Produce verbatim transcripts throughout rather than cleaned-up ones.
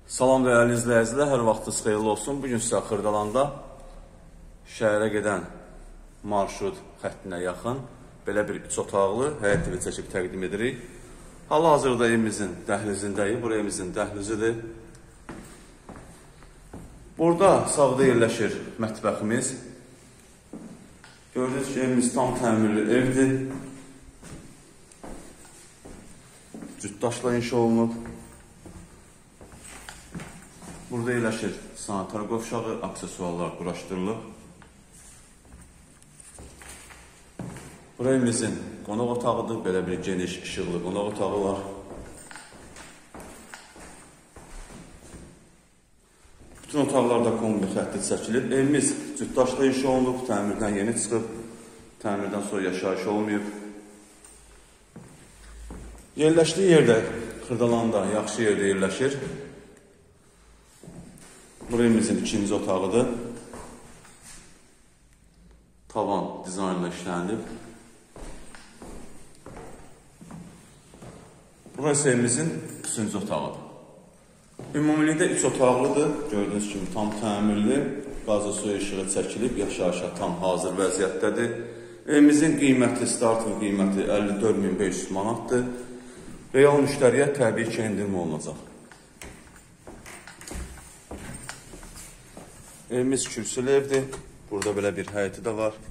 Salam dəyərli izləyicilər, hər vaxtınız xeyirli olsun. Bugün sizə Xırdalanda şəhərə gedən marşrut xəttinə yaxın belə bir üç otaqlı həyət evi çəkib təqdim edirik. Hal-hazırda evimizin dəhlizindəyik. Bu evimizin dəhlizidir. Burada sağda yerləşir mətbəximiz. Gördüyünüz ki, evimiz tam təmirli evdir. Cütdaşla inşa olunub. Burada yerləşir sanitar qovşağı, aksesuarlar quraşdırılıb. Bura evimizin qonaq otağıdır. Belə bir geniş, işıqlı qonaq otağı var. Bütün otaqlarda kombi xətti çəkilib. Evimiz cütdaşla inşa olunub, təmirdən yeni çıxıb. Təmirdən sonra yaşayış olmayıb. Yerləşdiyi yerdə Xırdalanda yaxşı yerdə yerləşir. Bura evimizin ikinci otağıdır. Tavan dizaynla işlənib. Burası evimizin üçüncü otağıdır. Ümumilikdə üç otaqlıdır. Gördüyünüz kimi tam təmirli. Qazı suyu işığı çəkilib, yaşayışa tam hazır vəziyyətdədir. Evimizin qiyməti, startlı qiyməti əlli dörd min beş yüz manatdır. Real müştəriyə təbii ki, endirim olunacaq. Evimiz kürsülü evdir. Burada belə bir həyəti də var.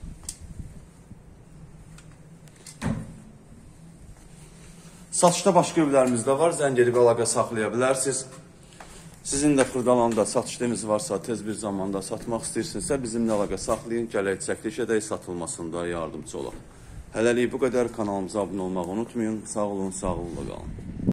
Satışda başqa evlərimiz də var. Zəng edib əlaqə saxlaya bilərsiniz. Sizin də Xırdalanda satışdığınız varsa, tez bir zamanda satmaq istəyirsinizsə, bizimlə əlaqə saxlayın. Gələk çəkiliş edək, satılmasında yardımcı olaq. Hələlik bu qədər. Kanalımıza abunə olmağı unutmayın. Sağ olun, sağlıqla qalın.